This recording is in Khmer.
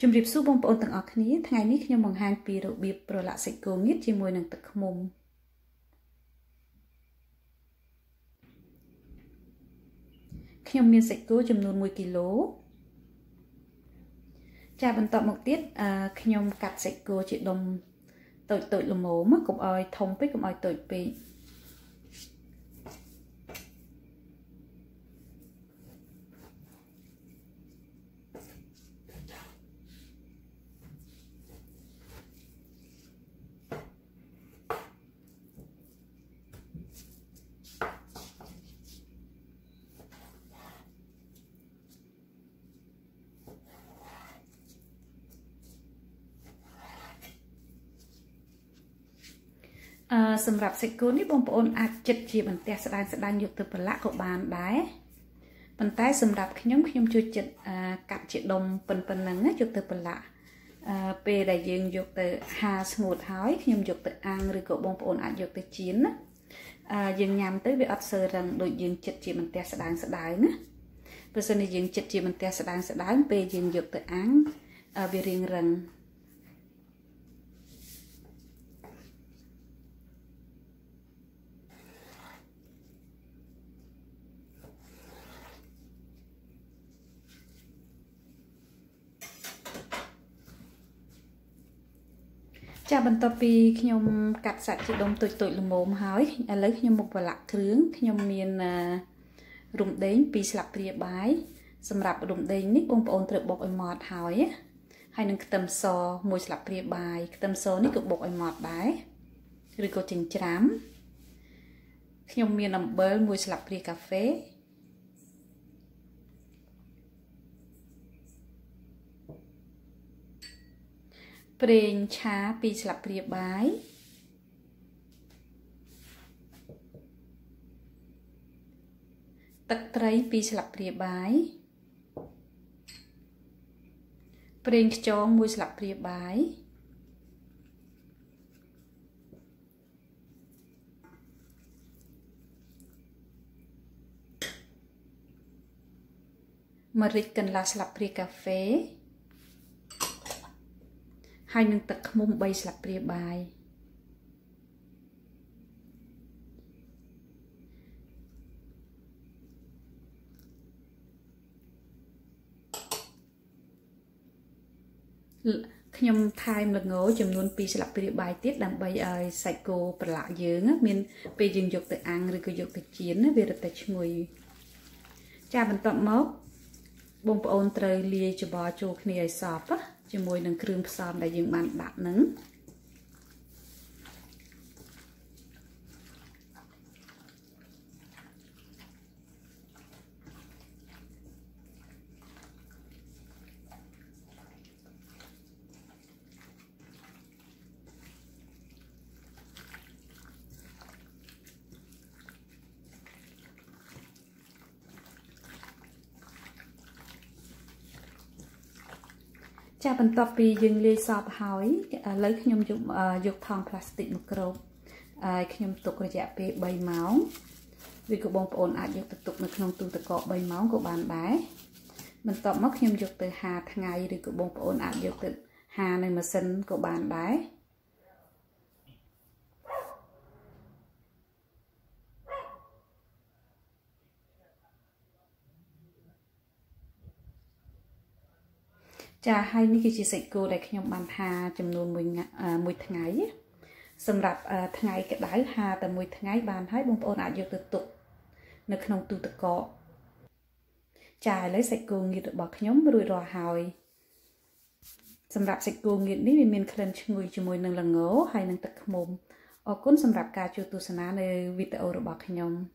ជំរាបសួរបងប្អូនទាំងអស់គ្នាថ្ងៃនេះខ្ញុំបង្ហាញពីរបៀបប្រឡាក់សាច់គោងៀតជាមួយនឹងទឹកឃ្មុំខ្ញុំមានសាច់គោចំនួន1គីឡូចាបន្តមកទៀតខ្ញុំកាត់សាច់គោជាដុំតូចៗល្មមកុំឲ្យធំពេកកុំឲ្យតូចពេកសម្រាប់សាច់គោនេះបងប្អូនអាចចិតជាបន្ទះស្ដើងយកទៅប្រឡាក់ក៏បានដែរប៉ុន្តែសម្រាប់ខ្ញុំជួយចិតកាត់ជាដុំប៉ុណ្ណឹងយកទៅប្រឡាក់ពេលដែលយើងយកទៅហាលស្ងួតហើយខ្ញុំយកទៅអាំងឬក៏បងប្អូនអាចយកទៅចៀនណាយើងញ៉ាំទៅវាអត់សូវរឹងដូចយើងចិតជាបន្ទះស្ដើងណាបើសិនជាយើងចិតជាបន្ទះស្ដើងពេលយើងយកទៅអាំងវារៀងរឹងចាបន្ទាប់ពីខ្ញុំកាត់សាច់ជាដុំតូចល្មមហើយឥឡូវខ្ញុំមកប្រឡាក់គ្រឿងខ្ញុំមានរំដេង2ស្លាបព្រាបាយសម្រាប់រំដេងនេះបងប្អូនត្រូវបុកឲ្យម៉ត់ហើយនឹងខ្ទឹមស1ស្លាបព្រាបាយខ្ទឹមសនេះក៏បុកឲ្យម៉ត់ដែរឬក៏ចិញ្ច្រាំខ្ញុំមានអំបិល1ស្លាបព្រាកាហ្វេប្រេងឆា2ស្លាបព្រាបាយទឹកត្រី2ស្លាបព្រាបាយប្រេងខ្យង1ស្លាបព្រាបាយម្រេចកន្លះស្លាបព្រាកាហ្វេហើយនឹងទឹកឃ្មុំ3ស្លាបព្រាបាយខ្ញុំថែមល្ងចំនួន2ស្លាបព្រាបាយទៀតដើម្បីឲ្យសាច់គោប្រឡាក់យើងមានពេលយើងយកទៅអាំងឬក៏យកទៅចៀនវារឹតតែឈ្ងុយចាបន្ទាប់មកបងប្អូនត្រូវលាយច្បល់ចូលគ្នាឲ្យសព្វជាមួយនឹងគ្រឿងផ្សំដែលយើងបានដាក់ហ្នឹងចាបន្ទាប់ពីយើងលាយសពហើយឥឡូវខ្ញុំយកថង់ផ្លាស្ទិកមកគ្របខ្ញុំទុករយៈពេល3ម៉ោងឬក៏បងប្អូនអាចយកទៅទុកនៅក្នុងទូទឹកកក3ម៉ោងក៏បានដែរបន្ទាប់មកខ្ញុំយកទៅហាលថ្ងៃឬក៏បងប្អូនអាចយកទៅហាលនៅម៉ាស៊ីនក៏បានដែរចាហើយនេះគឺជាសាច់គោដែលខ្ញុំបានហាលចំនួន1ថ្ងៃសម្រាប់ថ្ងៃក្តៅហាលតែ1ថ្ងៃបានហើយបងប្អូនអាចយកទៅទុកនៅក្នុងទូទឹកកកចាឥឡូវសាច់គោងៀតរបស់ខ្ញុំរួចរាល់ហើយសម្រាប់សាច់គោងៀតនេះវាមានក្លិនឈ្ងុយជាមួយនឹងល្ងហើយនឹងទឹកឃ្មុំអរគុណសម្រាប់ការចូលទស្សនានៅវីដេអូរបស់ខ្ញុំ